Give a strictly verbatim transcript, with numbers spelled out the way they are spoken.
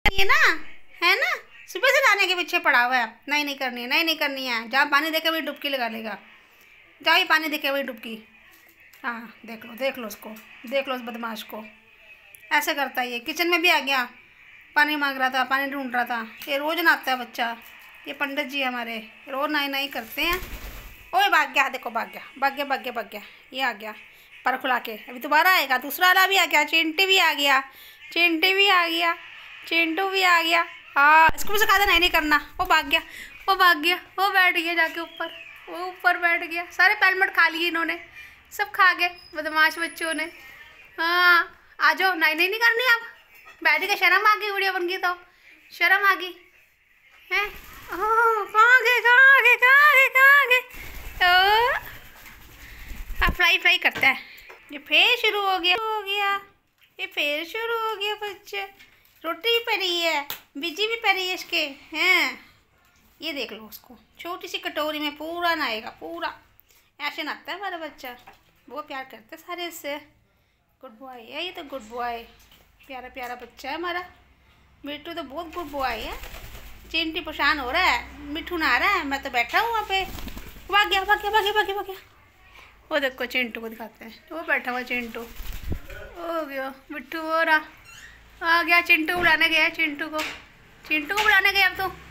ये ना है ना, सुबह से जाने के पीछे पड़ा हुआ है। नहीं नहीं करनी है, नहीं नहीं करनी है। जहाँ पानी देखे वही डुबकी लगा लेगा। जाओ, ये पानी देखे वही डुबकी। हाँ देख लो, देख लो उसको, देख लो उस बदमाश को, ऐसे करता है ये। किचन में भी आ गया, पानी मांग रहा था, पानी ढूंढ रहा था। ये रोज़ नहाता है बच्चा। ये पंडित जी हमारे रोज़ नहाई नहाई करते हैं। ओए भाग गया, देखो भाग गया, भाग गया, भाग गया, भाग गया। ये आ गया पर खुला के, अभी दोबारा आएगा। दूसरा वाला भी आ गया, चिंटी भी आ गया, चिंटी भी आ गया, चिंटू भी आ गया। हाँ, इसको भी सिखा देना नहीं करना। वो भाग गया, वो भाग गया, वो बैठ गया जाके ऊपर, वो ऊपर बैठ गया। सारे पैलमेट खा लिए इन्होंने, सब खा गए बदमाश बच्चों ने। हाँ आ जाओ, नहीं नहीं नहीं करनी अब। बैठ के शर्म आ गई, वीडियो बन गई तो शर्म आ गई है। कहाँ गए, कहाँ गए, कहाँ गए, कहाँ गए? अब फ्राई फ्राई करता है। ये फिर शुरू हो गया, हो गया ये फिर शुरू हो गया। बच्चे रोटी भी पड़ी है, बिजी भी पड़ी है इसके हैं। ये देख लो उसको, छोटी सी कटोरी में पूरा नहाएगा, पूरा ऐसे नहाता है हमारा बच्चा। बहुत प्यार करते हैं सारे इससे। गुड बॉय है ये तो, गुड बॉय, प्यारा प्यारा बच्चा है हमारा। मिट्टू तो बहुत गुड बॉय है। चिंटी परेशान हो रहा है, मिट्टू नहा रहा है, मैं तो बैठा हूँ वहाँ पे। भाग गया, भाग गया, भाग गया, भाग गया, भाग गया। वो देखो चिंटू को दिखाते हैं, वो बैठा हुआ चिंटू। हो गया मिट्टू, हो रहा आ गया। चिंटू बुलाने गया, चिंटू को, चिंटू को बुलाने गया अब तो।